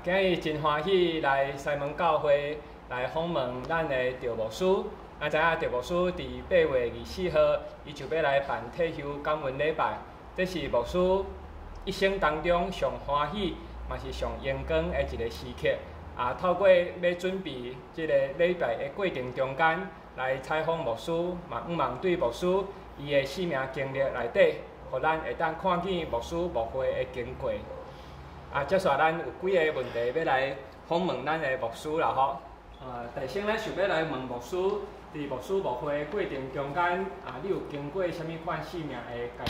今日真欢喜来西门教会来访问咱的赵牧师。知影赵牧师伫8月24号，伊就要来办退休感恩礼拜。这是牧师一生当中上欢喜，嘛是上荣光的一个时刻。透过要准备这个礼拜的过程中间，来采访牧师，嘛毋望对牧师伊的生命经历内底，互咱会当看见牧师牧会的经过。接下来咱有几个问题要来访问咱的牧师啦吼。第先咱想要来问牧师，伫牧师牧会的过程中间，你有经过什么款生命的阶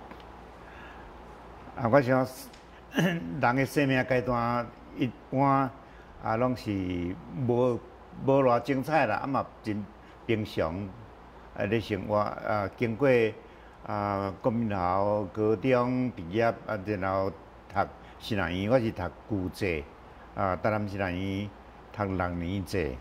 段？ 我想人的生命阶段一般拢是无偌精彩啦，嘛真平常。咧生活经过国民校高中毕业然后读新南院，我是读旧制台南新南院读6年制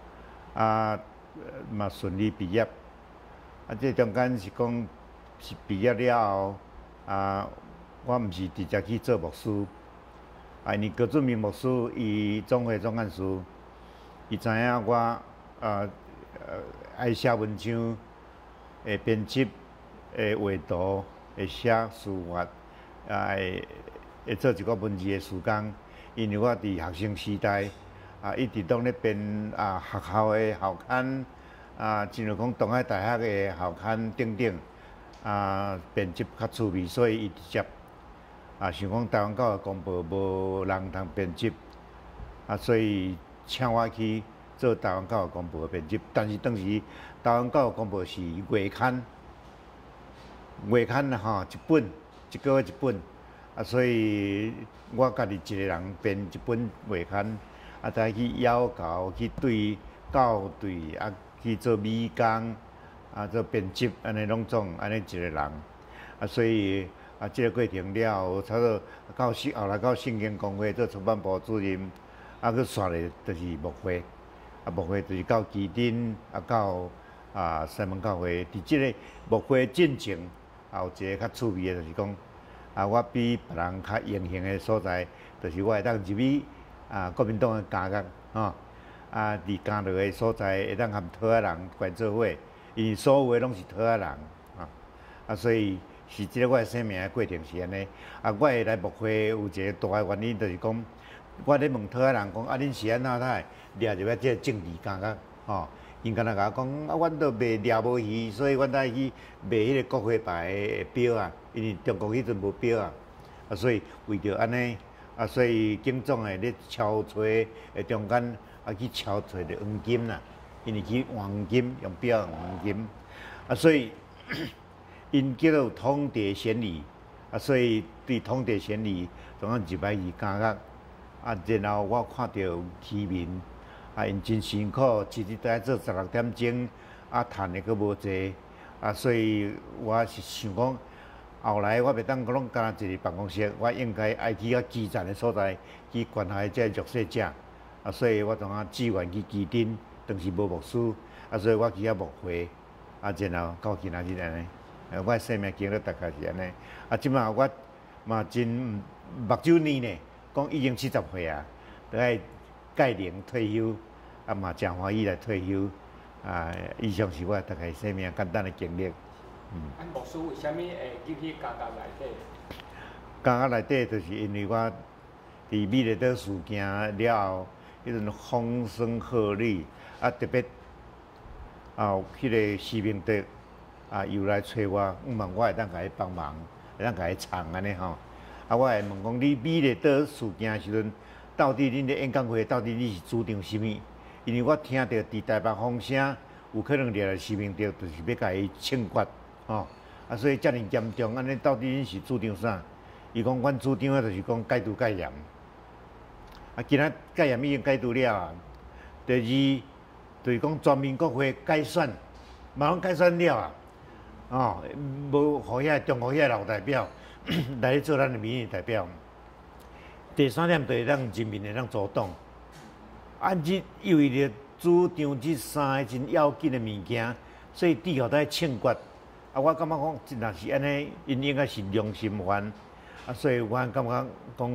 嘛顺利毕业。这中间是讲是毕业了后我毋是直接去做牧师，因为高准明牧师伊总会总干事，伊知影我爱写文章，会编辑，会画图，会写书法，会做一个文字的事工。因为我伫学生时代一直拢咧编学校的校刊，亲像讲东海大学的校刊等等，编辑较趣味，所以伊直接想讲台湾教育公报无人通编辑，所以请我去做台湾教育公报的编辑。但是当时台湾教育公报是月刊，一本，一个月一本，所以我家己一个人编一本月刊，再去要求去对校对去做美工做编辑，安尼拢总安尼一个人，所以这个过程了后，差不多后来到圣经公会做出版部主任，去刷咧就是牧会，牧会就是到基丁，到西门教会。伫即个牧会进程，有一个较趣味的，就是讲我比别人较荣幸的所在，就是我会当入去国民党的监狱伫监牢的所在会当和讨仔人关做伙，因为所有的拢是讨仔人所以是即个我的生命的过程是安尼。我会来牧会有一个大的原因，就是讲我咧问讨仔人讲恁是安怎才掠入即个政治监狱因敢若甲我讲阮都卖掠无鱼，所以阮才去卖迄个国徽牌的标因为中国迄阵无标所以为着安尼所以警总会咧敲找中间去敲找着黄金啦，因为去黄金用标黄金所以因叫做通牒显礼所以对通牒显礼总共入来去监狱然后我看到渔民因真辛苦，一日都要做16点钟，赚的佫无济所以我是想讲，后来我袂当拢干那一个办公室，我应该爱去基层的所在去关怀这弱势者所以我当志愿去基丁，当时无牧师所以我去牧会然后到今仔日安尼。我的生命经历大概是安尼即摆我嘛真目睭年呢，讲已经70岁都爱届龄退休嘛真欢喜来退休以上是我大概生命简单的经历。 牧师为虾米会进去监狱内底？ 监狱内底就是因为我伫美丽岛事件了后，迄阵风声鹤唳特别迄个施明德又来找我，问我会当甲伊帮忙，会当甲伊唱安尼我会问讲你美丽岛事件的时阵，到底恁的演讲会到底你是主张什么？因为我听到伫台北风声有可能掠来施明德，就是要甲伊枪决所以遮尔严重，安尼到底恁是主张啥？伊讲阮主张的就是讲戒毒戒严今仔戒严已经戒毒了第二就是讲全民国会改选，嘛拢改选了无互遐中国遐老代表来做咱的民意代表。第三点就是咱人民的主动，伊为了主张这3个真要紧的物件，所以最后才枪决。我感觉讲，若是安尼，因应该是良心犯所以我感觉讲，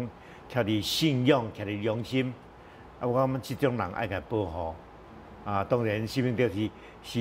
徛伫信仰，徛伫良心，啊，我感觉即种人爱甲保护。啊，当然，生命是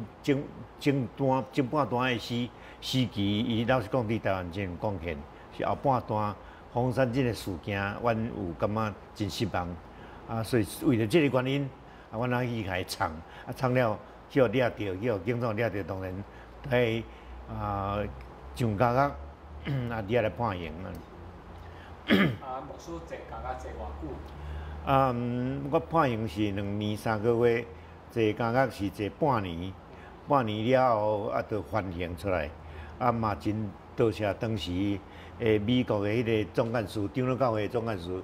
前半段的时期，伊老实讲，对台湾真有贡献。是后半段黄山这个事件，阮有感觉真失望。啊，所以为了这个原因，啊，阮啊去甲伊藏，啊藏了，去互掠着，去互警察掠着，当然在上加啊，掠来判刑啊。 啊，牧师坐监啊坐偌久？ 我判刑是2年3个月，坐监狱是坐半年，半年了后啊，就缓刑出来。啊嘛真多谢当时美国的迄个总干事，长老教会总干事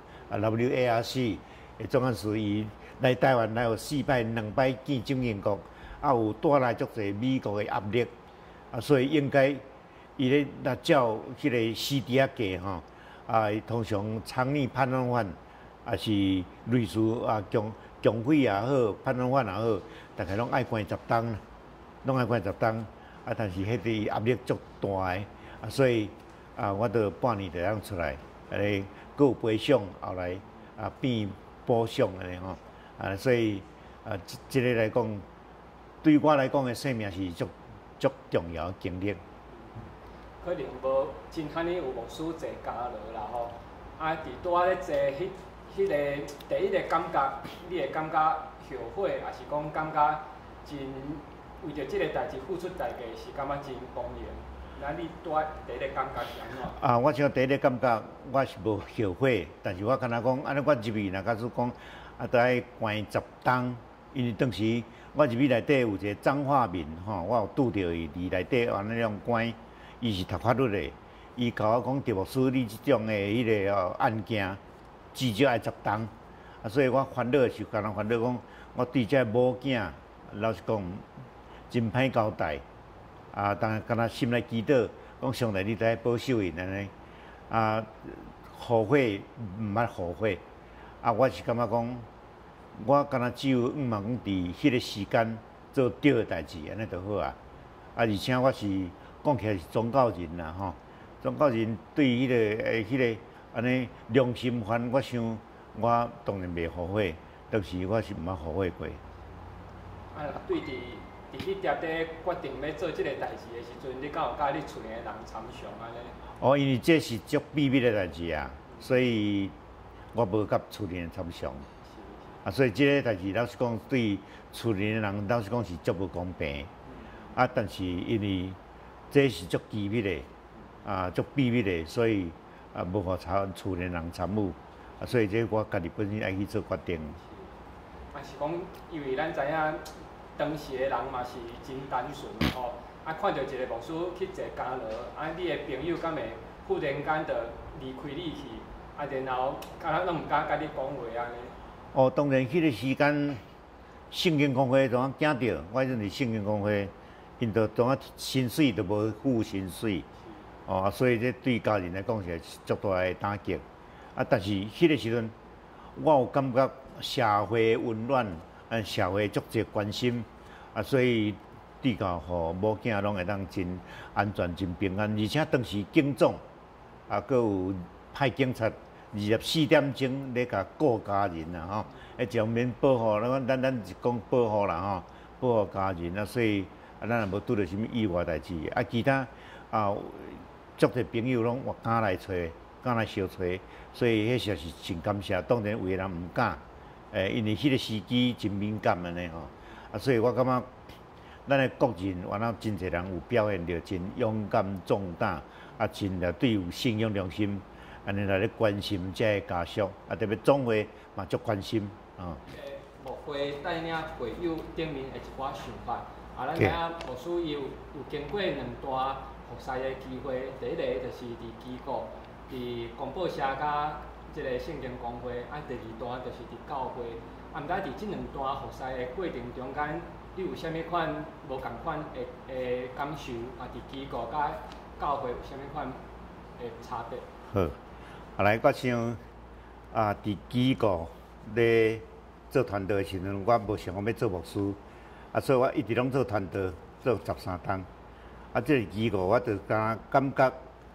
WARC 的总干事，伊来台湾来有4摆2摆见蒋经国，啊有带来足侪美国的压力，啊所以应该伊咧若照迄个 CD 啊计吼，啊通常参议判案犯。啊是类似啊强匪也好，判案犯也好，大概拢爱关10冬，拢爱关10冬。啊，但是迄个压力足大个，啊，所以啊，我着半年就通出来，安尼佫有赔偿，后来啊变补偿安尼吼，啊，所以啊，即个来讲，对我来讲的生命是足重要的经历。 可能无真罕尼有牧师坐监牢啦吼，啊，伫拄仔咧坐迄个第一个感觉，你会感觉后悔，还是讲感觉真为着即个代志付出代价，是感觉真光荣？那你拄仔第一个感觉是安怎？ 啊，我想第一个感觉我是无后悔，但是我敢若讲，安尼我入去，若假使讲啊，得爱关10冬，因为当时我入去内底有一个彰化民吼，我有拄着伊伫内底安尼样关，伊是读法律的，伊甲我讲，赵牧师你即种的迄个案件。至少爱10冬，啊，所以我烦恼是敢若烦恼讲，我对这某囝，老实讲，真歹交代，啊，当然敢若心内祈祷，讲上帝你在保守因安尼，啊，后悔毋捌后悔，啊，我是感觉讲，我敢若只有讲伫迄个时间做对的代志，安尼就好啊，啊，而且我是讲起来是宗教人啦吼，宗教人对迄个安尼良心犯，我想我当然袂后悔，当时我是毋捌后悔过。 啊，对伫迄点咧决定要做即个代志的时阵，你敢有甲你厝里的人参详安尼？ 哦，因为这是足秘密的代志啊，所以我无甲厝里人参详。啊，所以即个代志老实讲，对厝里的人老实讲是足无公平。啊，但是因为这是足机密的，啊，足秘密的，所以。啊，无互厝里人参与，啊，所以这我家己本身爱去做决定。 啊，是讲，因为咱知影当时的人嘛是真单纯吼，啊，看到一个牧师去坐监牢，啊，你的朋友敢会忽然间就离开你去，啊，然后敢若拢毋敢甲你讲话安尼。 哦，当然，迄个时间圣经公会怎啊惊到，我迄阵是圣经公会，因着怎啊薪水都无付薪水。哦，所以这对家人来讲是足大的打击。啊，但是迄个时阵，我有感觉社会温暖，啊，社会足侪关心，啊，所以对到互某囝拢会当真安全、真平安。而且当时警总啊，佮有派警察24点钟咧甲顾家人啊，吼，一方面保护，咱是讲保护啦，吼，保护家人啊，所以啊，咱也无拄着什么意外代志，啊，其他啊。足侪朋友拢我敢来找，敢来相找，所以迄实是真感谢。当然有个人毋敢，因为迄个时机真敏感安尼吼，啊，所以我感觉咱的国人原来真侪人有表现着真勇敢壮胆，啊，真对有信仰良心，安尼来咧关心这个家属，啊，特别总会嘛足关心啊。 牧会带领会友顶面的一寡想法，啊，咱知影牧师伊有经过2大。服侍的机会，第一个就是伫机构、伫公报社甲即个圣经公会，啊，第二段就是伫教会。啊，毋知伫即2段服侍的过程中间，你有啥物款无共款的感受？啊，伫机构甲教会有啥物款的差别？ 好，啊来，我想啊，伫机构咧做团队的时阵，我无想讲要做牧师，啊，所以我一直拢做团队，做13冬。啊，这个机构我就感觉，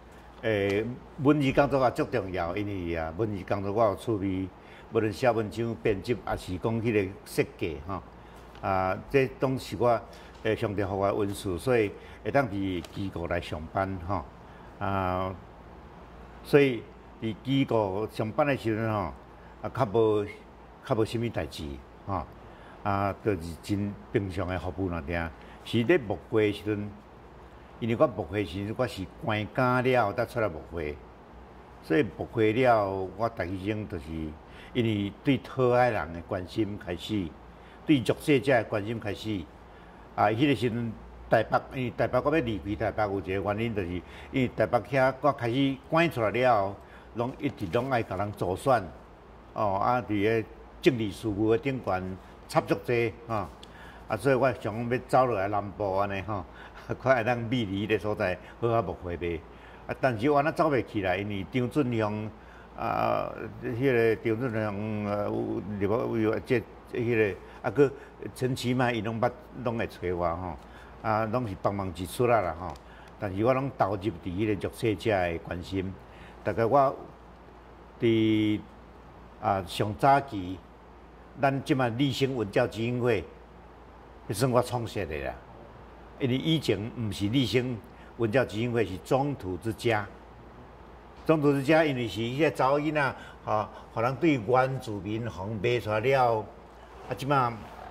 文字工作也足重要，因为文字工作我有趣味，无论写文章、编辑，也是讲迄个设计吼。这拢是我上帝互我恩赐，所以会当伫机构来上班吼。所以伫机构上班的时阵吼，较无啥物代志吼。就是真平常的服务那点。是咧木会时阵，因为我木会时阵我是关监了才出来木会，所以木会了，我大医生就是因为对讨爱人的关心开始，对弱势者的关心开始。迄个时阵台北，因为台北我要离开台北有一个原因，就是因为台北遐我开始关出来了，拢一直拢爱甲人助选，伫个政治事务的顶悬插足济所以我想讲要走落来南部安尼吼，看会当秘离的所在好木会卖。但是我安那走袂起来，因为张俊雄迄个张俊雄有即迄个佮陈其迈伊拢会找我吼，拢是帮忙一出啦吼。但是我拢投入伫迄个弱势者的关心。大概我伫上早期，咱即卖立新文教基金会。迄算我创设的啦，因为以前毋是立新文教基金会，是中途之家。中途之家因为是迄个查某囡仔，互人对原住民互卖出来了，即马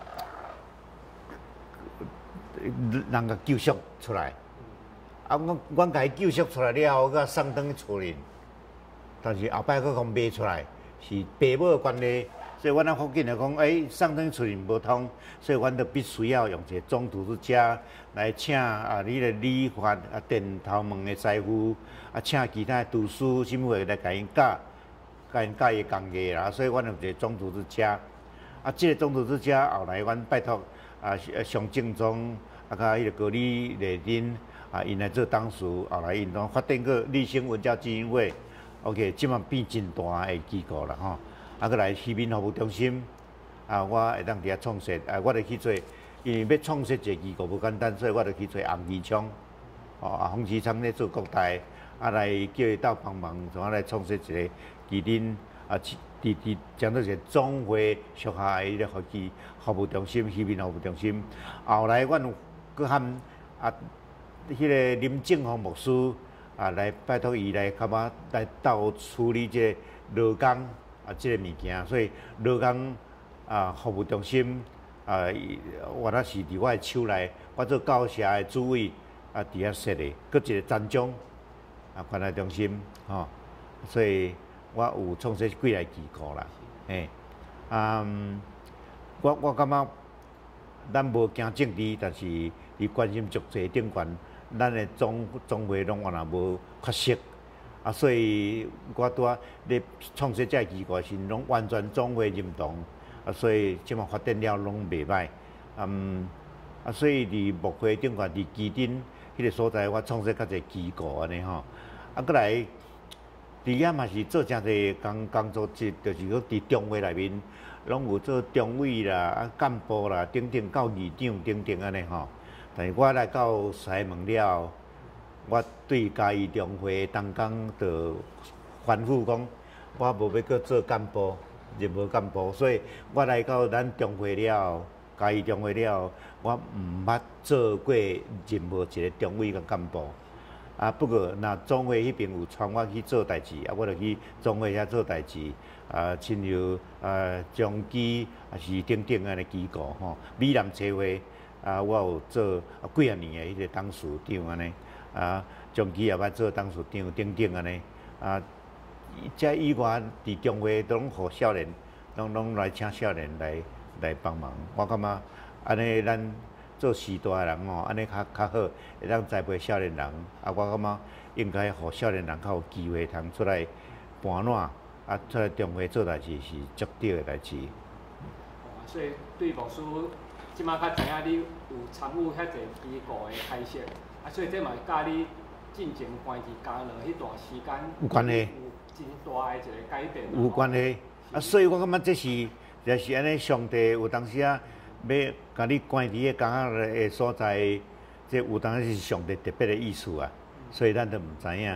人甲救赎出来，阮甲伊救赎出来了，佮送转去厝里，但是后摆佮互卖出来，是爸母的关系。所以，阮那附近来讲，送转厝里无通，所以阮就必须要用一个中途之家来请你个理发电头毛的师傅，请其他厨师什么来甲因教伊工艺啦。所以，阮有一个中途之家。即个中途之家后来，阮拜托上正宗甲迄个高丽丽珍因来做董事，后来因拢发展个立新文教基金会 ，OK， 即马变真大的机构啦吼。佮来市民服务中心，我会当伫遐创设，我就去做，因为要创设一个机构不简单，所以我就去做洪其昌，洪其昌咧做国台，来叫伊斗帮忙，从来创设一个麒麟伫讲做一个总会属下的迄个服务中心、市民服务中心。后来阮有佮喊迄个林正宏牧师来拜托伊来甲我来斗处理即个劳工。即个物件，所以劳工服务中心原来是伫我的手内，我做教社的主委伫遐设的，搁一个站长关爱中心所以我有创设几个机构啦，我感觉咱无惊政治，但是伫关心足济顶悬，咱的总会拢原来无缺失。所以我拄咧创设这机构时，拢完全总会认同，所以即马发展了拢袂歹，所以伫木会顶悬伫基丁迄个所在，我创设较侪机构安尼吼，过来伫遐嘛是做诚侪工作，就是伫中会内面，拢有做中委啦、干部啦、等等到议长等等安尼吼，但是我来到西门了。我对嘉义中会当工就反复讲，我无要搁做干部，任何干部，所以我来到咱中会了，嘉义中会了，我毋捌做过任何一个中委甲干部。不过若总会迄边有传我去做代志，我就去总会遐做代志。亲像中基是等等安尼机构吼，美南车会我有做几啊年的迄个董事长安尼。中期也捌做董事长等等安尼，这以外伫中会都拢互少年，拢来请少年来帮忙。我感觉安尼咱做时代的人安尼较好，会当栽培少年人。我感觉应该互少年人较有机会通出来搬烂，出来中会做代志是足对的代志。 所以对牧师即马较知影你有参与遐济机构的开设。所以这嘛甲你进前关系加了迄段时间有关系， 有真大的一个改变。 有关系，所以我感觉这是就是安尼，上帝有当时要甲你关伫个刚刚的所在，这有当时是上帝特别的意思啊，所以咱都毋知影。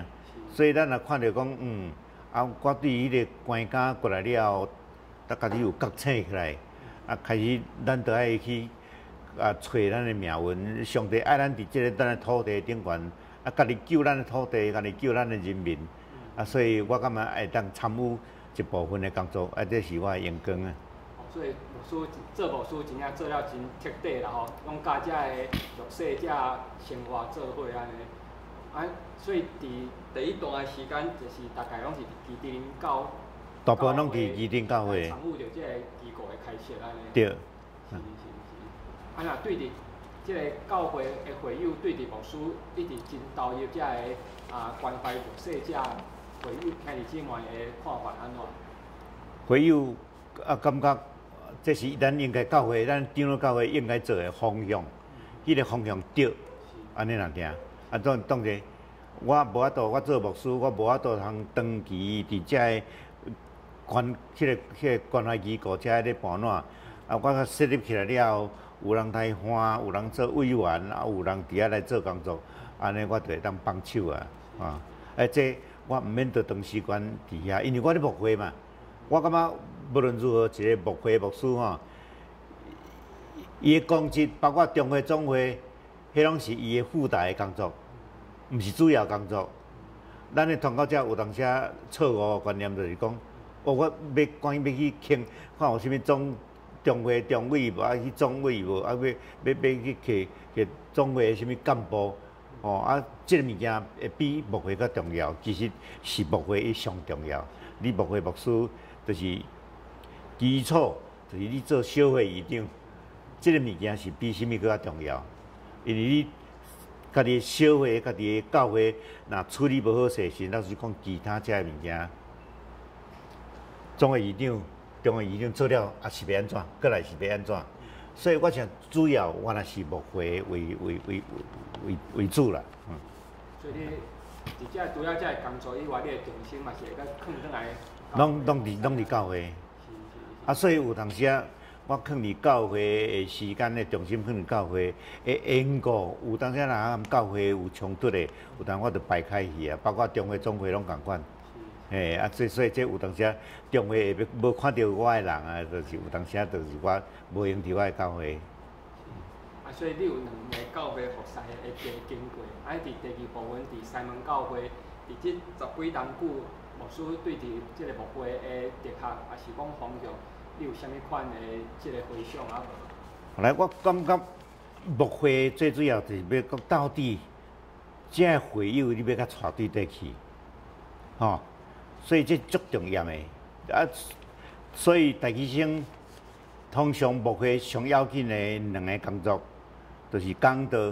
所以咱若看到讲，我对迄个关卡过来了后，咱家己有觉醒起来，开始咱就爱去找咱的命运。上帝爱咱伫即个咱的土地顶悬，家己救咱的土地，家己救咱的人民。所以我感觉会当参与一部分的工作，这是我的阳光啊。 所以牧师做牧师真正做了真彻底啦吼，拢甲遮个弱势者生活做伙安尼。所以伫第一段的时间，就是大概拢是基地林教， 大部分拢伫基地教会参与着即个机构的开设安尼。 对。 是。若对伫即个教会的会友，对伫牧师一直真投入遮个关怀弱势者会友兄弟姊妹的看法安怎？ 会友感觉这是咱应该教会，咱长老教会应该做的方向，迄个方向对，安尼若行。当然，我无法度，我做牧师，我无法度通长期伫遮个迄个关怀机构遮咧搬烂。我设立起来了后，有人来欢，有人做委员，有人伫遐来做工作，安尼我就会当帮手啊。这我毋免着长时间伫遐，因为我咧牧会嘛。我感觉无论如何，一个牧会牧师吼，伊的工资包括中会总会，迄拢是伊的附带的工作，毋是主要工作。咱咧通到遮有当时错误的观念，就是讲，我要关于要去倾，看有啥物中会中委无，去总委无，要去总会啥物干部，即个物件会比牧会较重要。其实是牧会伊上重要。你牧会牧师就是基础，就是你做小会议长，即个物件是比啥物搁较重要。因为你家己小会、家己的教会，若处理无好势，是老实讲其他遮物件，总会议长、中会议长做了，也是要安怎，过来是要安怎。所以我想主要我若是牧会为主啦。 所以你伫遮除了遮个工作以外，你的重心嘛是会甲放转来。 拢伫教会。所以有当时我放伫教会的时间的重心放伫教会的缘故，有当时若教会有冲突的，有当我就摆开去啊，包括中会、总会拢共款。所以这有当时中会下无看到我的人啊，就是有当时就是我无用伫我的教会。 所以你有2个教会服侍会经过，伫第2部分伫西门教会，伫即10几年久，牧师对伫即个牧会的特色，也是讲方向，你有啥物款的即个回想啊无？ 来，我感觉牧会最主要就是要讲到底，这个会友你要甲带对底去，所以这足重要的。所以大医生通常牧会上要紧的2个工作，就是讲道，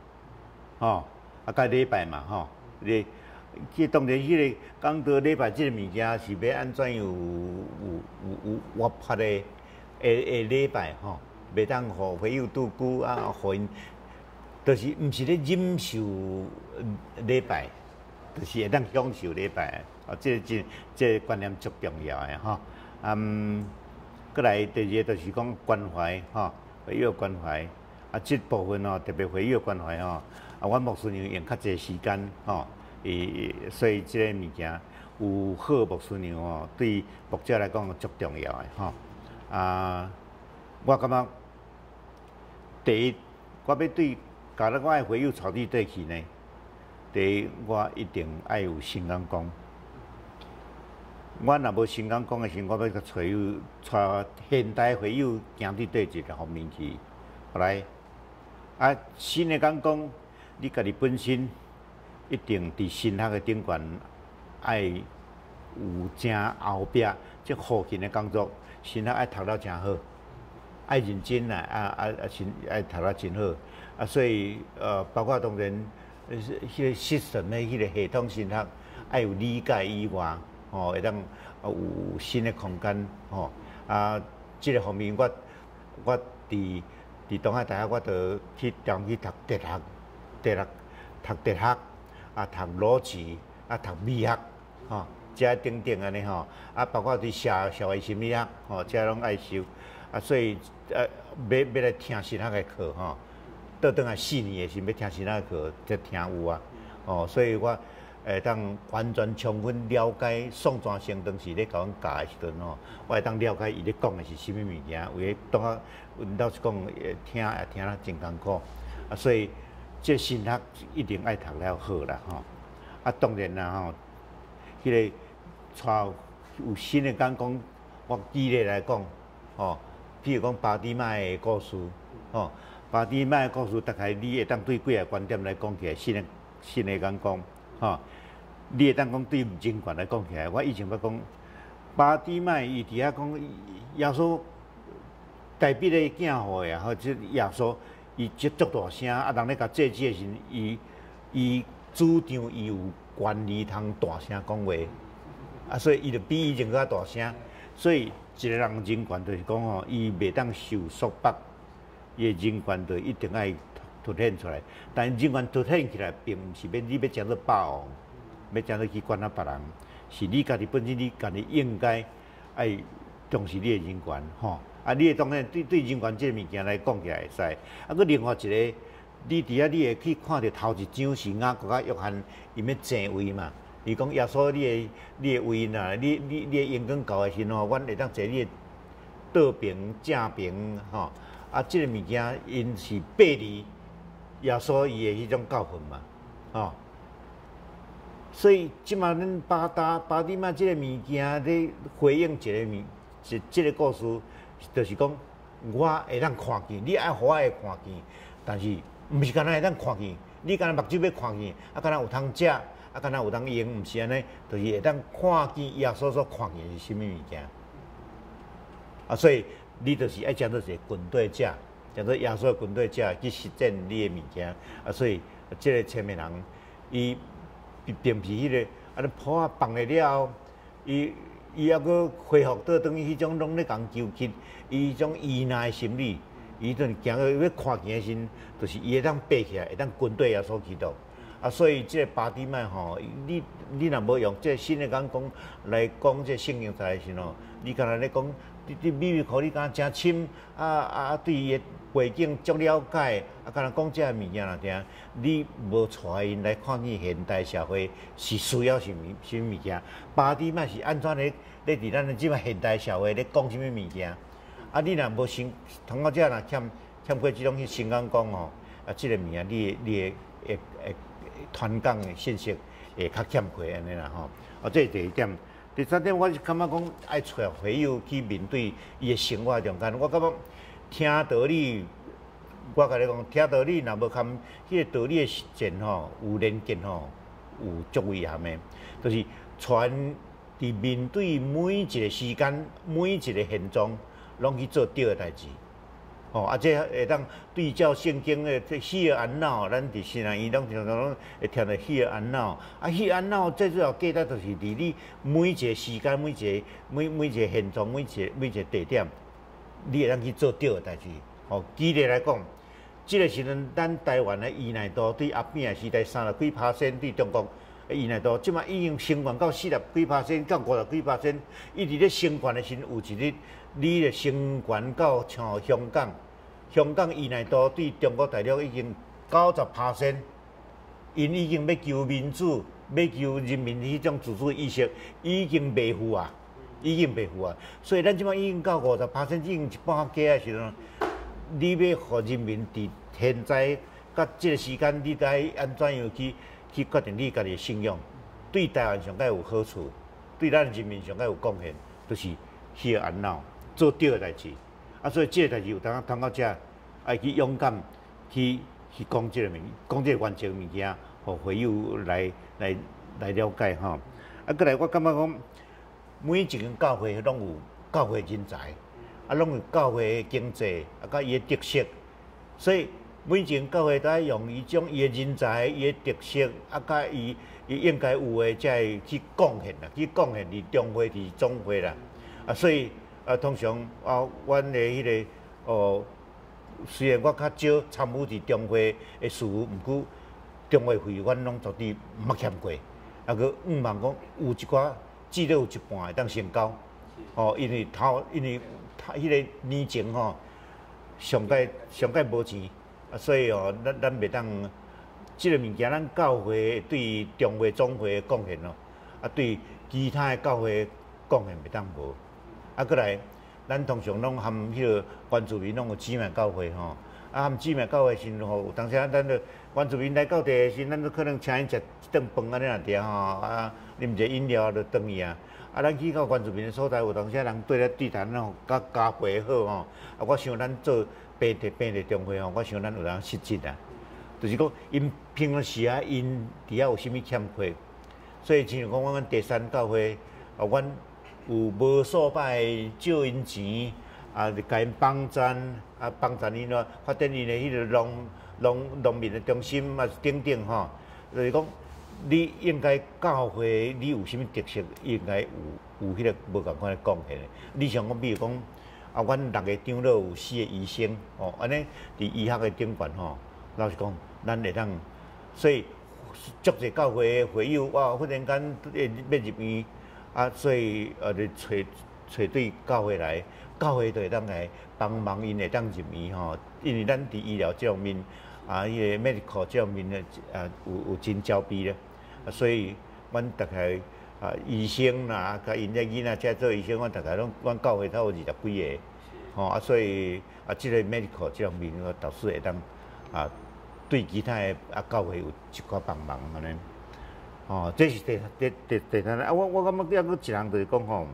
甲礼拜嘛，当然，迄个讲道礼拜即个物件是要安怎有活泼的礼拜袂当互会友拄久互因，就是毋是咧忍受礼拜，就是会当享受礼拜。即个观念足重要的过来第2个就是讲关怀会友关怀即部分特别会友关怀阮牧师娘用较济时间所以即个物件有好牧师娘对牧者来讲足重要的我感觉第一，我要对甲我的会友带对底去呢。第一，我一定爱有新眼光。我若无新眼光的时候，我要甲带现代会友行对一个方面去。后来新的眼光，你家己本身一定伫神学的顶悬爱有正后壁即附近的工作，神学爱读了真好，爱认真爱读了真好所以包括当然迄个system的迄个系统神学爱有理解以外。会当有新的空间即个方面我伫东海大学，我就去读哲学，读哲学读逻辑读美学遮等等安尼包括伫社会心理学遮拢爱修所以要来听神学的课倒转来4年的时要听神学的课，则听有所以我会当完全充分了解宋传先当时咧甲阮教的时阵吼，我会当了解伊咧讲的是啥物物件，有诶当啊，老实讲，听也听了真艰苦，啊，所以这新学一定爱读了好啦吼。啊，当然啦吼，迄个带有新的讲讲，我举例来讲，吼，譬如讲巴蒂麦的故事，吼，巴蒂麦的故事，大概你会当对几个观点来讲起来，新的讲讲，吼。你会当讲对吴金权来讲起来，我以前捌讲，巴蒂麦伊伫遐讲耶稣代笔咧囝互的，或者耶稣伊即足大声，啊人咧甲制止的时阵，伊主张伊有权利通大声讲话，啊所以伊就比以前搁较大声，所以一个人人权就是讲吼，伊袂当受束缚，伊的人权就一定爱凸显出来，但人权凸显起来，并毋是你要讲做霸王。要怎样去管啊别人，是你家己本身，你家己应该爱重视你的人权，吼。啊，你当然对人权这个物件来讲起来会使。啊，佮另外一个，你伫遐你会去看到头一张是雅各甲约翰因要正位嘛？伊讲耶稣你的位呐，你的阳光到的时吼，阮会当坐你的倒边正边，吼。啊，这个物件因是背离耶稣伊的迄种教训嘛，吼。所以即马恁巴蒂麦即个物件咧回应即个故事，就是讲我会当看见，你爱互我会看见，但是毋是干那会当看见，你干那目睭要看见，啊干那有通食，啊干那有通用，毋是安尼，就是会当看见耶稣所看见是啥物物件。啊，所以你就是爱将做一个军队者，将做耶稣的军队者去实践你的物件。啊，所以即个前面人伊。并不是迄个，啊，你破啊放下了后，伊还阁恢复倒等于迄种拢咧共纠结，伊迄种依赖心理，伊阵行到要看见的时，就是伊会当爬起来，会当军队也所启动。啊，所以即个巴蒂麦吼，你若无用即个新的讲来讲即个圣经在时吼，你敢若咧讲，你秘密课你敢真深对伊的背景足了解，啊，敢若讲即个物件若听，你无带因来看见现代社会是需要什物物件？巴蒂麦是安怎咧伫咱的即个现代社会咧讲什物物件？啊，你若无先通到遮若欠过即种去新讲吼，啊，即个物件你会传讲的信息会较欠缺安尼啦吼。啊，这是第一点。第三点，我是感觉讲爱找朋友去面对伊的生活中间。我感觉听道理，我甲你讲，听道理若无含迄个道理的实践吼，有连结吼，有足危险的。就是传伫面对每一个时间、每一个现状，拢去做对的代志。哦，啊，这会当对照圣经的这喜乐安恼，咱伫新南伊拢常常拢会听到喜乐安恼。啊，喜乐安恼最主要价值就是伫你每一个时间、每一个现状、每一个地点，你会当去做对的代志。哦，举例来讲，即个时阵咱台湾的依赖度对阿扁的时代30几%，对中国的依赖度，即马已经升悬到40几%到50几%，一直咧升悬的时有一日。你咧升悬到像香港，香港依赖度对中国大陆已经90%，因已经要求民主，要求人民迄种自主意识，已经袂赴啊，已经袂赴啊。所以咱即摆已经到50%，已经一半加的时阵，你要互人民伫现在甲即个时间，你该安怎样去决定你家己的信仰？对台湾上该有好处，对咱人民上该有贡献，就是去安闹。做对的代志，啊，所以这个代志有当到遮，爱去勇敢去讲这个讲这个原则物件，互会友来了解吼。啊，过来我感觉讲，每一间教会拢有教会人才，啊，拢有教会的经济，啊，甲伊的特色，所以每一间教会都爱用伊种伊的人才、伊的特色，啊，甲伊应该有的，才会去贡献啦，去贡献伫中会、伫总会啦，啊，所以。通常阮的迄个虽然我较少参与伫中会的事务，毋过中会费阮拢绝对毋捌欠过。啊，佮毋茫讲有一寡至少有一半会当成交。哦，因为迄个年前上届无钱，啊，所以咱袂当即个物件，咱教会对中华总会的贡献哦，啊对其他的教会贡献袂当无。啊，过来，咱通常拢含迄个原住民拢有姊妹教会吼，啊含姊妹教会时吼，有当时啊，咱就原住民来到地时，咱都可能请因食一顿饭安尼啊条吼，啊啉者饮料就转去啊。啊，咱去到原住民的所在，有当时啊人对谈吼，甲家会好吼，啊我想咱做本地中会吼，我想咱有人实质啊。就是讲，因平常时啊，因底下有啥物欠缺，所以像讲，阮第三教会啊，阮有无数摆借因钱啊，就甲因帮赞啊，帮赞因咯，发展因的迄个农民的中心啊，等等吼。就是讲，你应该教会你有啥物特色，应该有迄个无共款的贡献的。你像讲，比如讲啊，阮6个长老有4个医生哦，安尼伫医学的顶悬吼，老实讲。咱会当，所以足侪教会的会友哇，忽然间要入院啊，所以就找对教会来，教会就会当来帮忙，因会当入院吼。因为咱伫医疗这方面啊，迄个 medical 这方面咧啊，有真焦逼咧，所以阮大概啊医生啦，甲因个囡仔遮做医生，阮大概拢阮教会头有20几个，吼啊，所以啊，即个 medical 这方面，我导师会当啊。对其他的啊教会有一寡帮忙安尼，哦，这是第三啊，我感觉还佫一项就是讲吼，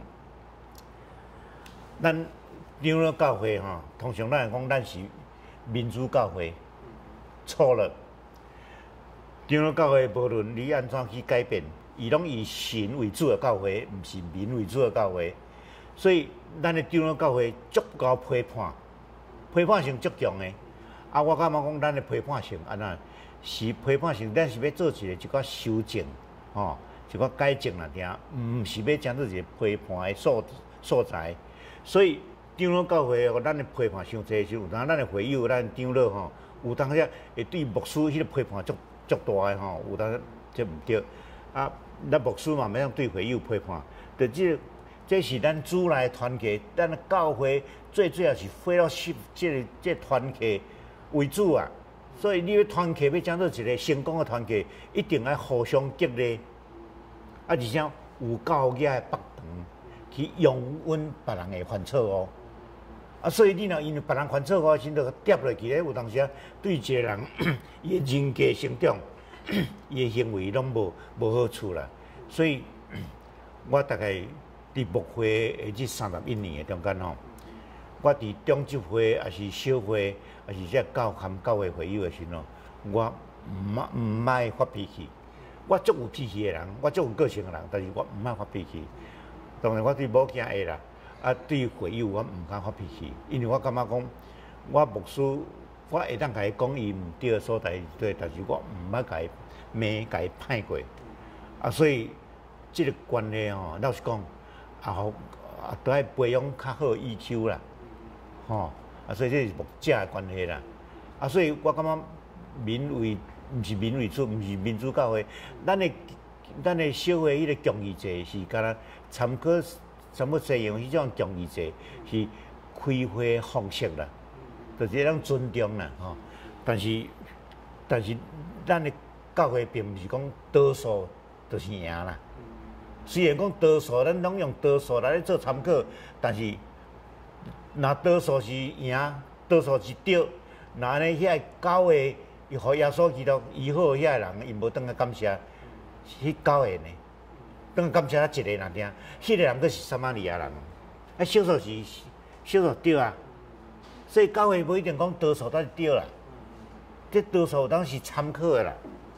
咱长老教会吼，通常咱讲咱是民主教会，错了。长老教会无论你安怎去改变，伊拢以神为主的教会，毋是民为主的教会，所以咱的长老教会足够批判性足强的。啊，我感觉讲咱的批判性安那是批判性，咱是要做一寡修正，吼，一寡改正啦，听，毋是要讲做一个批判的所在。所以长老教会哦，咱的批判伤济时，有当咱的会友，咱长老吼，有当时会对牧师迄个批判足大的吼，有当这毋对。啊，咱牧师嘛，袂当对会友批判，就这是咱主内团契，咱的教会最主要是为了这团契为主啊，所以你要团契要讲做一个成功的团契，一定要互相激励，啊，而且有教义的北长去容允别人的犯错误，啊，所以你若因为别人犯错误，先就跌落去咧，有当时啊，对一个人伊的人格成长，伊的行为拢无好处啦，所以我大概伫牧会的这31年的中间吼。我伫中级会，也是小会，也是这教会会友的时候，我毋爱发脾气。我足有脾气的人，我足有个性的人，但是我毋爱发脾气。当然，我对某囝会啦，啊，对会友我毋敢发脾气，因为我感觉讲，我牧师，我会当甲伊讲伊毋对的所在对，但是我毋爱甲伊骂，甲伊歹过。啊，所以即个关系吼，老实讲，都爱培养较好EQ啦。吼，啊，所以这是牧者的关系啦，啊，所以我感觉毋是民为主，毋是民主教会，咱的小会迄个强义制是敢若参考西洋迄种强义制是开会方式啦，就是咱尊重啦，吼，但是咱的教会并毋是讲多数就是赢啦，虽然讲多数咱拢用多数来做参考，但是。若多数是赢，多数是对，那安尼遐9个，伊互耶稣基督医好遐个人，伊无当个感谢，迄9个呢，当个感谢一个人听，迄个人佫是撒玛利亚人，啊少数对啊，所以9个无一定讲多数才是对啦，这多数当是参考的啦，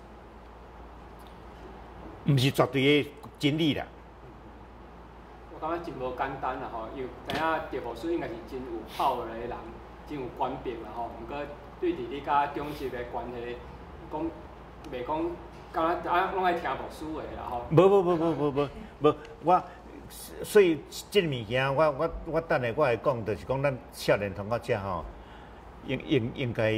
毋是绝对的真理啦。 我感觉真无简单啦吼，因为知影赵牧师应该是真有跑的人，真有官兵啦吼。毋过对伫你甲中级的关系，讲袂讲，敢若拢爱听牧师的啦吼。无，我所以即个物件，我等下我来讲，就是讲咱少年同学遮吼，应该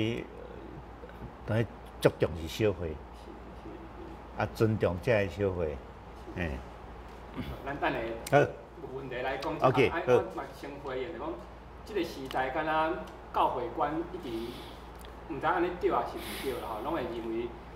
足重视小会，啊尊重遮个小会，嘿。咱等下。好。有问题来讲，我嘛先回应，就讲，即个时代，敢若教会观一直毋知安尼对啊是毋对啦吼，拢会认为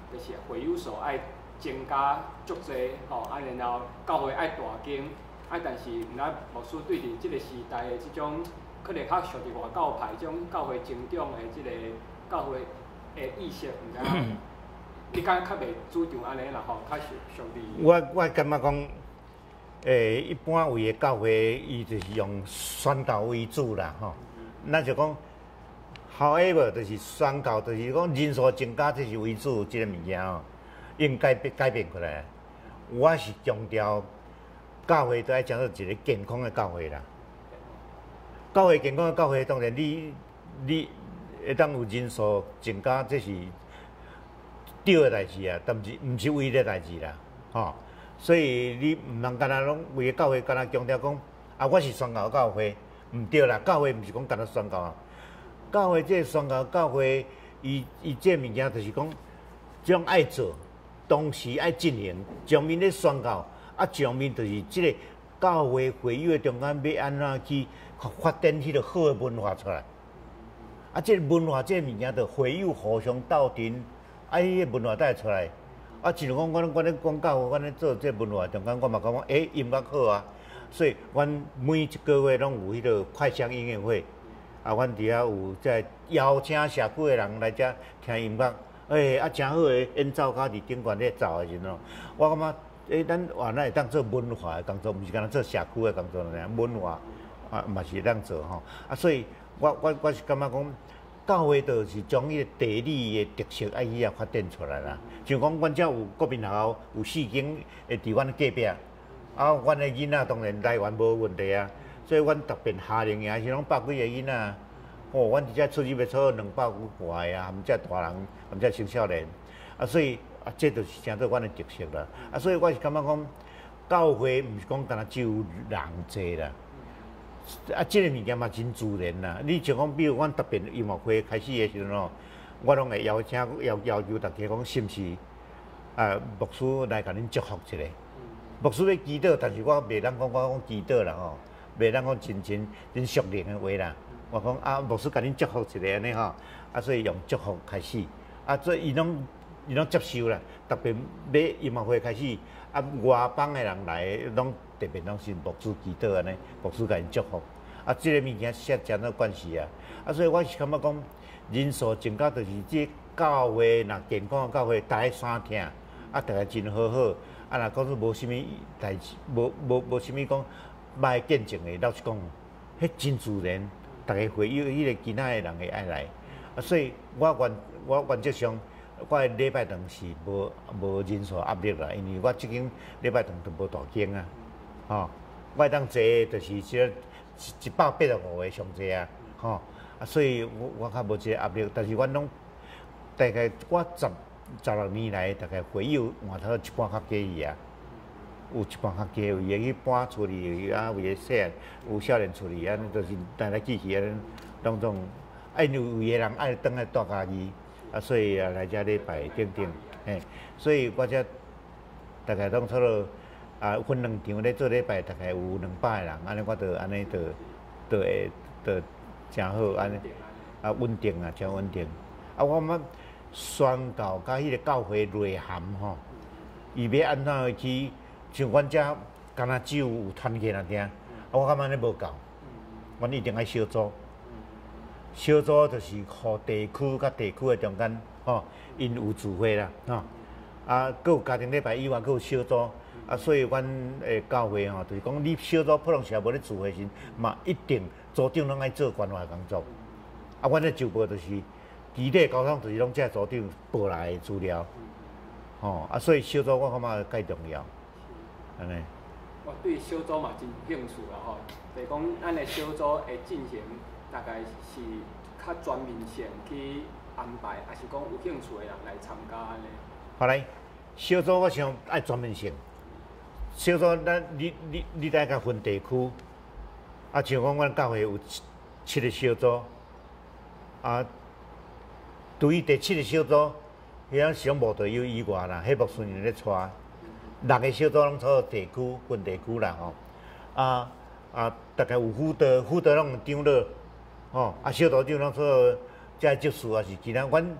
就是会友数爱增加足济，吼，然后教会爱大间，但是咱牧师对伫即个时代的即种，可能较属于外教派种教会成长的即个教会的意识，毋知影，你敢较袂主张安尼啦吼，较属于。 我感觉讲，一般位的教会，伊就是用宣教为主啦吼。咱就讲 ，however， 就是宣教，就是讲人数增加，这是为主，即个物件吼，应改变过来。我是强调，教会都爱讲做一个健康的教会啦。教会健康的教会，当然你会当有人数增加，这是对的代志啊，但毋是唯一的代志啦，吼。所以你毋通干那拢为教会干那强调讲，啊，我是宣教教会，毋对啦，教会毋是讲干那宣教啊。教会这宣教教会，伊这物件就是讲，种爱做，同时爱进行，上面咧宣教，啊，上面就是即个教会会友的中间要安怎去发展迄个好的文化出来。啊，即个文化这物件，就会友互相斗阵，啊，迄个文化带出来。啊，像讲我咧讲教会，我咧做这文化中间，我嘛讲音乐好啊，所以阮每一个月拢有迄个快闪音乐会。啊，阮伫遐有在邀请社区的人来遮听音乐，啊，真好诶，演奏家伫顶悬咧走诶时阵，我感觉，咱原来会当做文化诶工作，毋是干那做社区诶工作尔，文化啊嘛是会当做吼。啊，所以我是感觉讲，教会就是将迄个地理诶特色爱去发展出来啦。像讲，阮遮有国民学校，有4间会伫阮隔壁，啊，阮诶囡仔当然来源无问题啊。所以，阮特别夏令营是拢100几个囡仔，阮伫遮出入要超200几个啊，含遮大人，含遮青少年，啊，所以啊，这就是成做阮的特色啦。啊，所以我是感觉讲，教会毋是讲干那只有人济啦，啊，这个物件嘛真自然啦。你像讲，比如阮特别音乐会开始的时阵哦，我拢会邀求大家讲，是毋是啊，牧师来甲恁祝福一下。牧师要祈祷，但是我袂当讲我讲祈祷啦吼。袂当讲真熟练的话啦，我讲啊，牧师甲恁祝福一下安尼吼，啊，所以用祝福开始，啊，所以伊拢接受啦。特别要音乐会开始，啊，外邦的人来，拢特别拢是牧师祈祷安尼，牧师甲因祝福，啊，这个物件实真有关系啊。啊，所以我是感觉讲，人数增加就是这教会若健康的教会，大家相听，啊，大家真好好，啊，若讲说无啥物代志，无啥物讲。歹见证的，老实讲，迄真自然，大家会有迄个其他的人会爱来，啊，所以我原则上，我的礼拜堂是无人数压力啦，因为我即间礼拜堂都无大间啊，吼，我当坐就是说185个上坐啊，吼，啊，所以我较无即个压力，但是阮拢大概我16年来，大概会友换头一半较介意啊。有一半较低，有会去搬厝里，啊，有个细，有少年厝里，安尼就是来来去去，安尼当中，有个人爱倒来大家己，啊，所以啊来遮礼拜等等，嘿，所以我遮大概拢差不多啊分2场咧做礼拜，大概有200个人，安尼我就安尼就会真好，安尼啊稳定啊，真稳定。啊，我感觉宣教甲迄个教会内涵吼，伊要安怎去？像阮遮，敢若只有团契那点，啊，我感觉安尼无够，阮一定爱小组。小组就是互地区甲地区的中间，吼，因有聚会啦，吼，啊，佮有家庭礼拜以外，佮有小组，啊，所以阮诶教会吼，就是讲你小组普通时无咧聚会时，嘛一定组长拢爱做关怀工作。啊，阮咧就报就是基地交通，就是拢遮组长报来的资料，吼，啊，所以小组我感觉介重要。安尼， 我对小组嘛真有兴趣啦吼，就是讲咱的小组会进行，大概是较全面性去安排，还是讲有兴趣的人来参加安尼？ 好来，小组我想爱全面性。小组你大概分地区，啊，像讲阮教会有7个小组，啊，对于第7个小组，遐项目就有以外啦，迄牧师人咧带。6个小组拢做地区分地区啦吼，大概有辅导拢有张罗，吼，小组长拢做遮执事，也是其他阮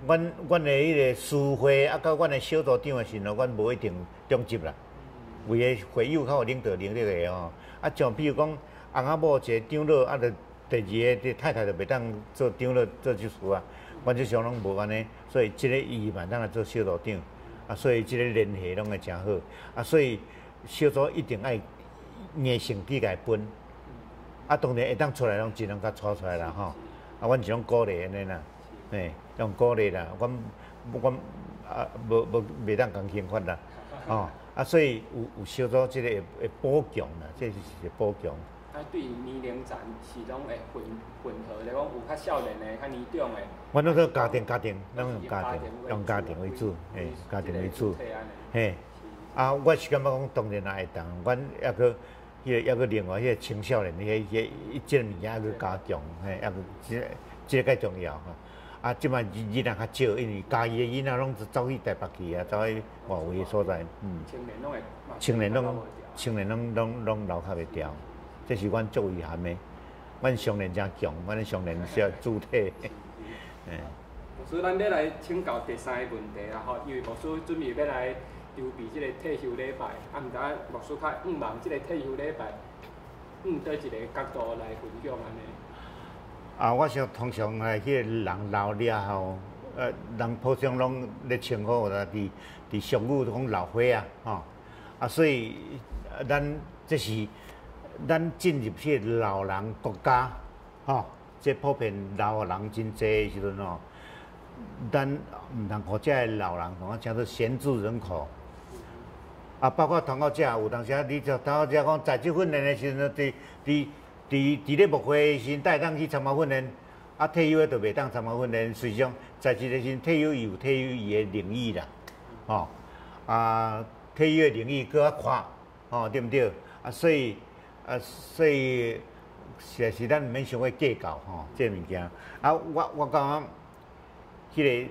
阮的迄个书会啊，甲阮的小组长的时候，阮无一定中级啦。为个会友较有领导能力的吼，啊，像比如讲翁仔某一个长老，啊，着第二个太太就袂当做长老做这事啊。阮即上拢无安尼，所以即个伊嘛当来做小组长，啊，所以即个联系拢会诚好，啊，所以小组一定爱硬性去甲伊分，啊，当然会当出来拢尽量甲带出来啦吼，啊，阮是拢鼓励安尼啦，嘿，用鼓励啦，阮啊无袂当讲刑罚啦，吼，啊，所以有小组即个会补强啦，这是补强。 啊，对年龄层是拢会混合，来讲有较少年的、较年长的。 阮拢做家庭，拢用家庭为主，嘿，家庭为主，嘿。啊，我是感觉讲，当然也会当，阮抑个迄个另外迄个青少年，即个物件抑个加强，嘿，抑个即个较重要吼。啊，即摆囡仔较少，因为家己的囡仔拢走去台北去啊，走去外围的所在，青年拢留较袂调。这是阮足遗憾的，阮上联真强，阮的上联是要主体。 牧师，咱要来请教第三个问题啦吼，因为牧师准备要来筹备即个退休礼拜，啊，毋知影牧师较望即个退休礼拜，倒一个角度来分享安尼。 啊，我想通常来迄个人老了后，人普遍拢咧称呼啦，伫俗语讲老伙啊，吼，啊，所以咱这是。咱进入迄个老人国家，吼，即普遍老人真济的时阵吼，咱毋通互遮老人同我叫做闲置人口。啊，包括同学遮有当时你就同学遮讲在职训练的时阵，伫咧牧会时代当去参加训练，啊退休的就袂当参加训练。实际上在职的时退休有退休伊的领域啦，吼，啊退休的领域搁较宽，吼对毋对？啊所以实在是咱毋免想要计较吼，这物件。啊，我感觉迄个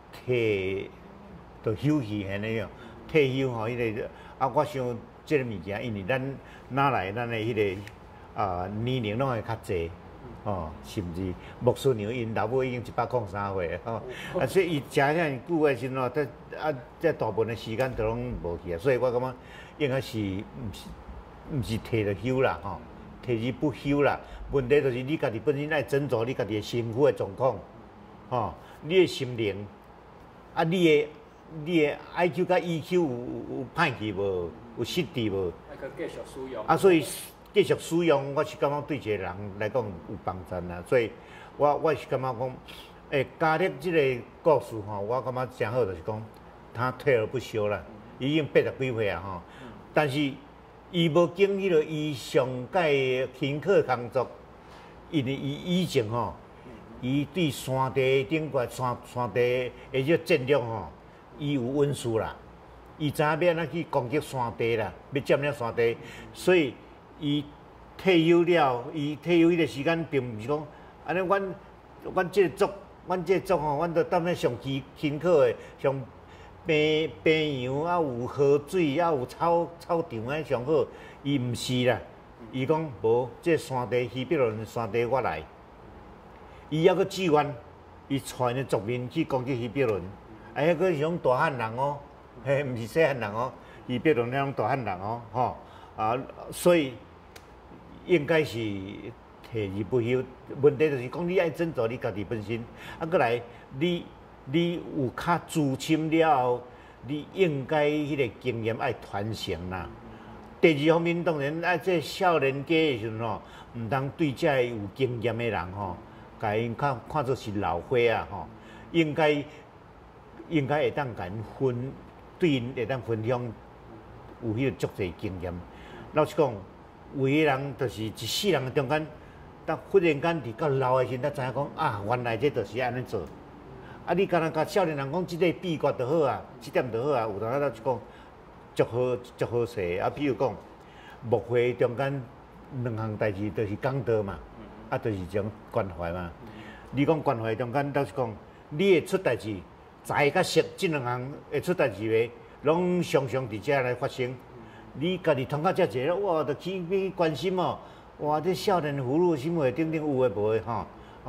着休息安尼样，退休吼，迄个啊，我想这个物件，因为咱哪来咱的迄个年龄拢会较济，吼，甚至牧师娘因老母已经103岁吼，啊，所以伊食遐久的时阵吼，这大部分的时间都拢无去啊，所以我感觉应该是毋是摕着休啦，吼，摕之不休啦。问题就是你家己本身爱斟酌你家己的身躯的状况，吼，你的心灵，啊，你的 IQ 甲 EQ 有歹去无？有失智无？ 还可继续使用。 啊，所以继续使用，我是感觉对一个人来讲有帮助啦。所以我是感觉讲，家庭这个故事吼，我感觉真好，就是讲他退而不休啦，已经80几岁啊吼，但是。伊无经迄个伊上届辛苦工作，因为伊以前吼，伊对山地顶块山地的迄战略吼，伊有温书啦，伊知影要安怎去攻击山地啦，要占领山地，所以伊退休了，伊退休迄个时间并毋是讲安尼，阮这个族吼，阮着当然上辛苦的上。平洋啊有河水啊有草场啊上好，伊毋是啦。伊讲无，这山地西北轮山地我来。伊还阁志愿，伊带的族民去攻击西北轮，迄个是种大汉人哦，嘿，毋是细汉人哦，西北轮那种大汉人哦，吼啊，所以应该是退而不休。问题就是讲，你爱斟酌你家己本身，啊，阁来你有较资深了后，你应该迄个经验爱传承啦。第二方面，当然啊，这少年家的时阵吼，毋通对这有经验的人吼，甲因看作是老伙啊吼，应该会当甲因对因会当分享有迄个足侪经验。老实讲，有个人就是一世人中间，但忽然间伫到老的时阵，才知影讲啊，原来这就是安尼做。啊！你敢若甲少年人讲，即个秘诀就好啊，即点就好啊。有当仔就讲足好势啊。比如讲，牧会中间2项代志，就是讲道嘛，啊，就是一种关怀嘛。你讲关怀中间，倒是讲你会出代志，财甲色即2项会出代志诶，拢常常伫遮来发生。你家己通到遮济，哇，着去关心哦。哇，这少年俘虏什么等等有诶无诶吼，哦。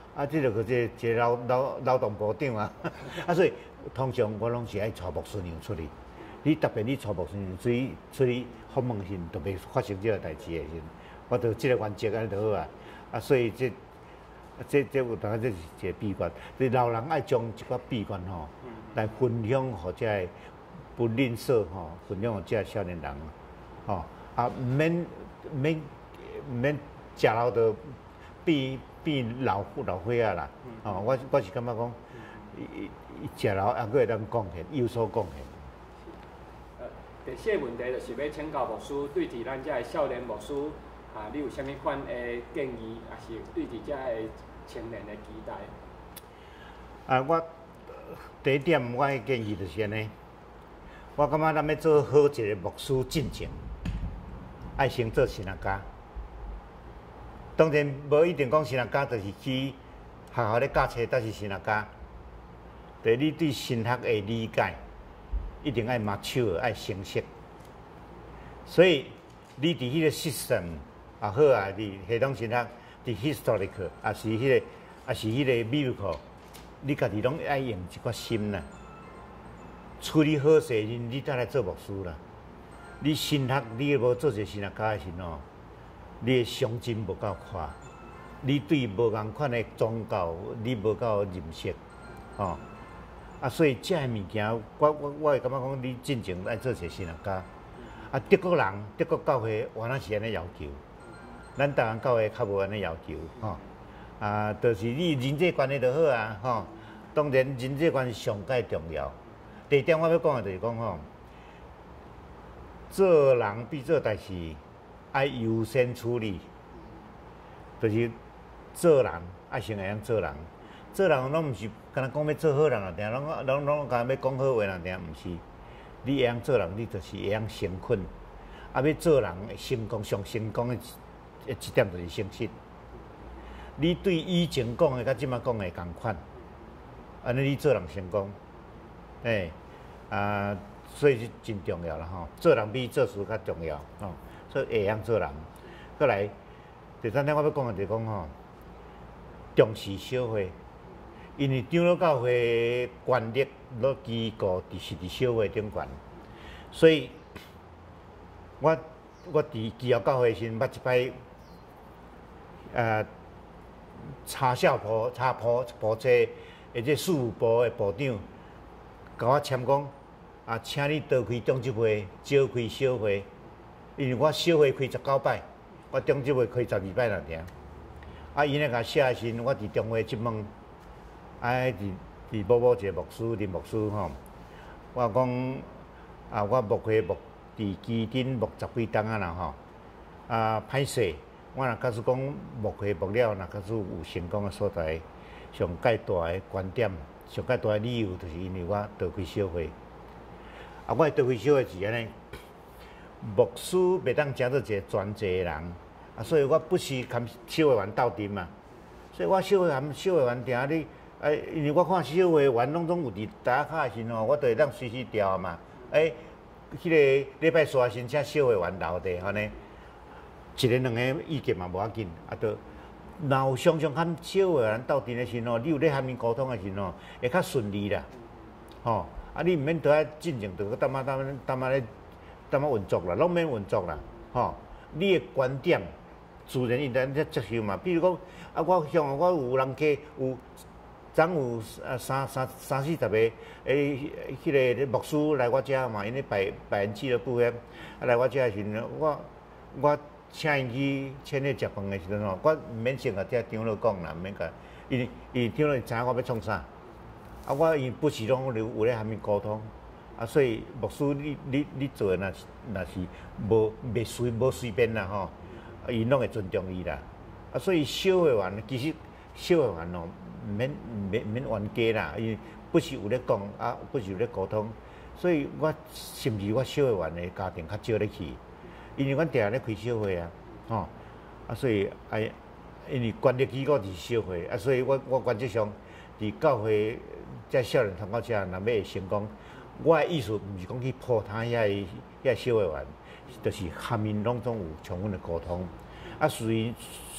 啊，即个一个劳动部长啊，啊，所以通常我拢是爱带牧师娘出去。你特别你带牧师娘出去访问时，特别发生这个代志的时，我着即个原则安尼就好啊。啊，所以这有当然这是一个秘诀。你老人爱将一寡秘诀吼，来分享互这个不吝啬吼，分享互这个少年人吼。啊，免食老着变老岁啊啦。哦，我是感觉讲，食老还佫会当贡献，有所贡献。 第四个问题就是要请教牧师，对伫咱遮个少年牧师啊，你有啥物款的建议，也是对伫遮个青年的期待？ 啊，我第一点我的建议就是安尼，我感觉咱要做好一个牧师进前，爱先做神学家。当然，无一定讲神学家就是去学校咧教册，才是神学家。对你对神学的理解，一定爱马手爱成熟。所以你伫迄个 system 也好啊，伫系统神学，伫 historical 也是迄个 biblical， 你家己拢爱用一颗心啦。处理好势，你再来做牧师啦。你神学你无做一个神学家的时吼，你的胸襟无够宽，你对无共款的宗教你无够认识，吼。啊，所以这物件，我会感觉讲，你进前爱做一个神学家。啊，德国教会原来是安尼要求，咱台湾教会较无安尼要求，吼。啊，就是你人际关系就好啊，吼。当然，人际关系上介重要。第一点我要讲的就是讲吼，做人比做代志爱优先处理，就是做人爱先会晓做人。做人拢毋是干那讲要做好人啊，定拢干要讲好话啊，定毋是。你会晓做人，你就是会晓生困。啊，要做人成功上成功的一点就是诚实。你对以前讲的甲即摆讲的共款，安尼你做人成功，所以是真重要啦吼。做人比做事较重要吼，所以会晓做人。过来，第三点我要讲的就是讲吼，重视社会。因为长老教会权力落机构是伫社会顶悬，所以我伫基督教会时，捌一摆查埔车，或者事务部的部长，甲我签讲请你多开中执会，少开小会，因为我小会开19摆，我中执会开12摆尔尔。伊咧甲写的时，我伫中会质问。伫某一个牧师，林牧师吼，我讲我牧会伫基丁牧10几冬啦吼，歹势，我若假使讲牧会牧了，若假使有成功的所在，上介大的观点，上介大的理由，就是因为我多开小会。我的多开小会是安尼，牧师袂当成做一个专制的人，所以我不是跟小会员斗阵嘛，所以我小会员定咧。因为我看小会员拢有伫打卡的时吼，我就会当随时调嘛。迄个礼拜三先请小会员留地，安尼一个两个意见嘛无要紧，就若有常常和小会员斗阵的时吼，你有咧和面沟通的时吼，会较顺利啦。吼，你毋免倒来进前，就当运作啦，拢免运作啦。吼，你的观点自然应当接受嘛。比如讲，我有人家有。总有三四十个迄个牧师来我遮嘛，因咧百人俱乐部遐来我遮时阵，我请因去请咧食饭的时阵吼，我毋免先甲遮长老讲啦，毋免甲，因为长老知影我要创啥，我因不时拢有咧下面沟通，所以牧师你做若是无随便啦吼，因拢会尊重你啦，所以小会员其实小会员哦。免冤家啦，因为不是有咧讲不是有咧沟通，所以我甚至我小会员的家庭较少咧去，因为阮定下咧开小会啊，吼，所以因为权力机构是小会，所以我原则上伫教会在少年同学遮，若要会成功，我的意思毋是讲去破他遐小会员，就是下面拢总有充分的沟通，属于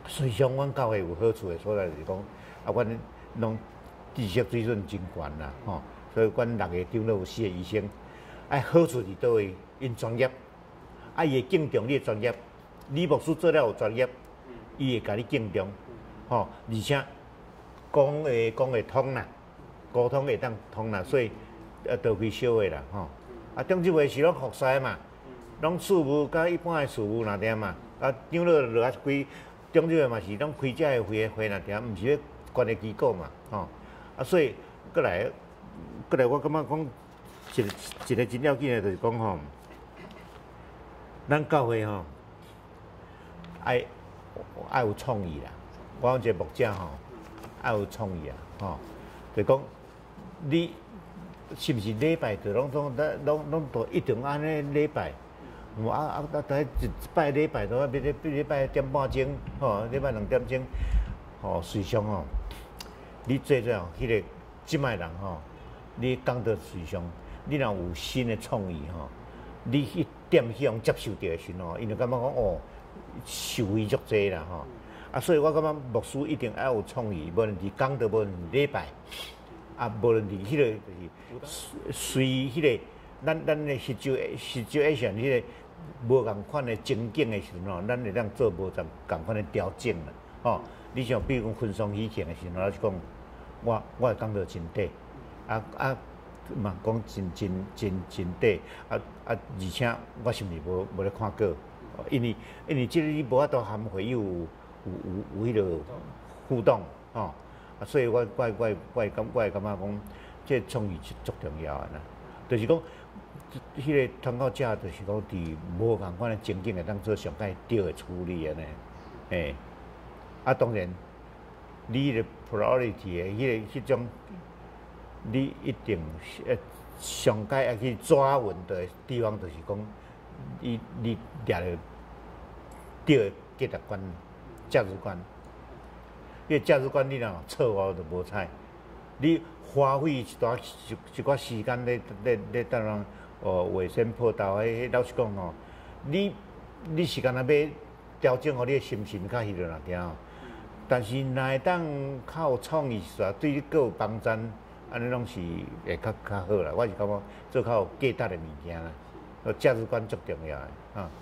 随上阮教会有好处的所在就是讲，啊，阮拢知识水准真悬啦，吼，所以阮6个长都有4个医生。啊，好处伫倒位？因专业，啊，伊会敬重你的专业。你牧师做了有专业，伊会甲你敬重，吼，而且讲会通啦，沟通会当通啦，所以倒开小话啦，吼。啊，中即话是拢服侍嘛，拢事务甲一般的事务若点嘛，啊，长老落啊开，中即话嘛是拢开遮个会若点，毋是咧管理机构嘛，吼。啊，所以过来，我感觉讲一个真要紧的，就是讲吼，咱教会吼。爱有创意啦！我讲一个牧者吼，爱有创意啊！吼，就讲你是毋是礼拜就拢都一定安尼礼拜？等一摆礼拜都礼拜1点半钟，吼，礼拜2点钟，吼，随上吼，你做这样，迄个即摆人吼，你讲到随上，你若有新的创意吼，你去点去用接受到的时候，因就感觉讲哦。受惠足济啦吼，啊，所以我感觉牧师一定要有创意，无论是讲道，无论是礼拜，啊，无论是迄个就是随迄个咱的situation迄个无共款的情景的时候，咱会当做无共款的调整啦，吼。你像比如讲婚丧喜庆的时候，我是讲我会讲到真短，嘛讲真短，而且我是毋是无咧看过？因为即个你无法度含会有迄个互动吼，啊，所以我会感觉讲，这创意是足重要的啦。就是讲，迄个通告者就是讲，伫无共款的情景会当做上界对的处理安尼，嘿。啊，当然，你迄个 priority 的迄种，你一定上界要去抓稳的地方，就是讲。你抓着对的价值观、价值观，你价值观你若错误就无彩。你花费一寡时间咧当人卫生破道，老实讲吼，你是干那要调整好你的心情较迄落啦点，但是若会当较有创意煞，对你更有帮助，安尼拢是会较好啦。我是感觉做较有价值的物件啦。价值观足重要的，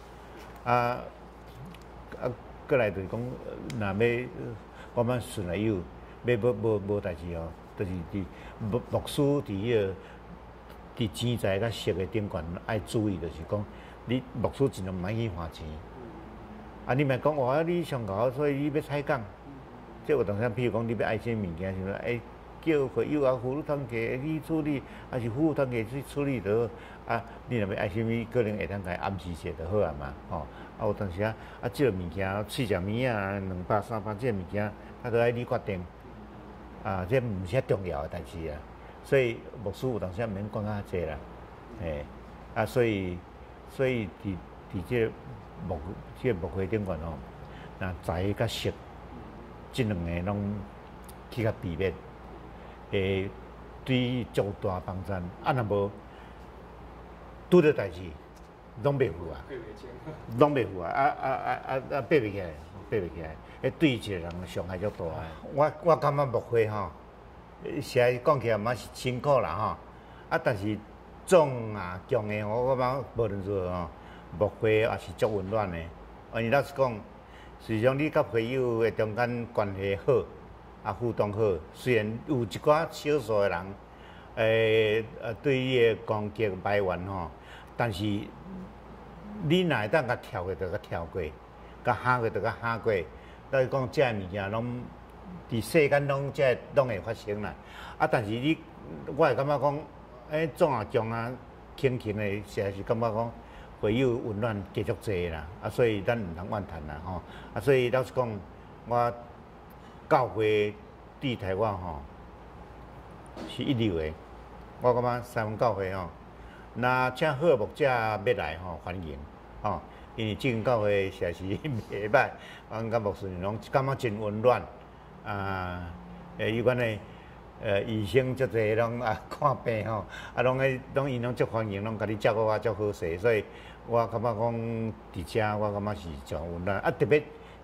过来就是讲，若要我们顺来有，要无代志哦，就是牧师伫迄个伫钱财甲色的顶悬爱注意，就是讲，你牧师尽量毋爱去花钱，啊，你莫讲哇，你上高，所以你要采讲，即有当时，譬如讲你要爱些物件，是讲叫会友啊，妇女团体去处理，还是妇女团体去处理就好。啊，你若要爱啥物，可能会当甲伊暗示些就好啊嘛，吼。啊，有当时即个物件，四十米啊，200、300，即个物件，都爱你决定。啊，这毋是遐重要的代志啊。所以牧师有当时毋免管较济啦，嘿。啊，所以伫即个牧会顶悬吼，若财甲色，即2个拢去较避免。对伊足大帮助。啊，若无拄着代志，拢袂赴啊，拢袂赴啊，爬袂起来，对一个人伤害足大啊。我感觉牧会吼，实在讲起来嘛是辛苦啦吼。啊，但是总啊强的，我感觉无论如何吼，牧会也是足温暖的。因为老实讲，实际上你甲朋友的中间关系好。啊，互动好，虽然有一寡少数的人，对伊的攻击埋怨吼，但是你若会当甲跳过，就甲跳过；甲哈过，就甲哈过。所以讲，这物件拢伫世间拢拢会发生啦。啊，但是我会感觉讲，总啊强啊，轻的，实在是感觉讲，会有温暖继续济啦。啊，所以咱毋通怨叹啦吼。啊，所以老实讲，我。教会对台湾吼是一流的，我感觉三文教会吼，那请好牧者要来吼欢迎吼，因为这间教会实在是袂歹，阮甲牧师拢感觉真温暖啊，有关的医生足侪拢看病吼，因拢足欢迎，拢甲你照顾足好势，所以我感觉讲伫遮我感觉是真温暖啊，特别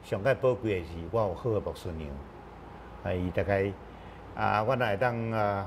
上介宝贵的是我有好的牧师娘，伊大概我若会当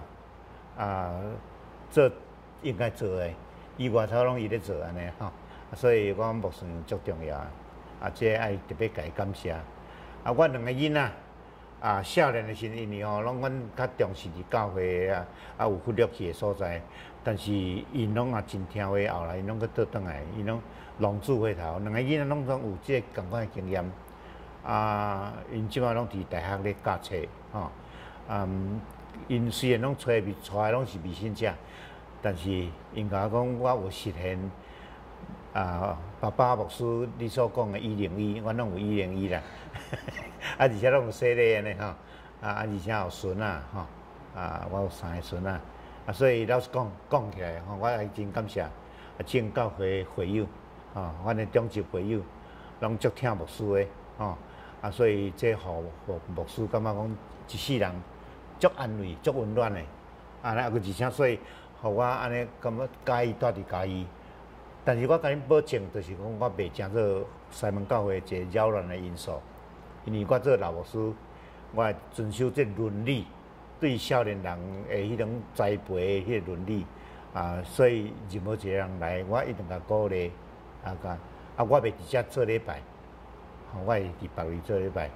做应该做的，伊外头拢伊咧做安尼吼，所以我牧师娘足重要这爱特别甲伊感谢。我两个囡仔少年的时候，因为拢阮较重视伫教会有忽略去的所在，但是因拢真听话，后来因拢去倒转来，因拢龙珠回头，两个囡仔拢有即个共款的经验。因即马拢伫大学咧教册吼，因虽然拢出的拢是未信者，但是因甲我讲，我有实现爸爸牧师你所讲的101，我拢有101啦，而且拢有洗礼安尼吼，而且有孙吼，我有3个孙所以老实讲起来我还真感谢正教会会友阮的中级会友，拢足听牧师的所以这互牧师感觉讲一世人足安慰、足温暖的而且所以互我安尼感觉嘉义住伫嘉义。但是我甲恁保证，就是讲我袂成做西门教会一个扰乱的因素，因为我做老牧师，我会遵守这伦理，对少年人的迄种栽培的迄个伦理所以任何一个人来，我一定甲鼓励我袂直接做礼拜，我会伫别位做礼拜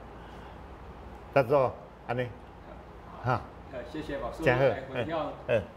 当做安尼谢谢牧师真好， 来分享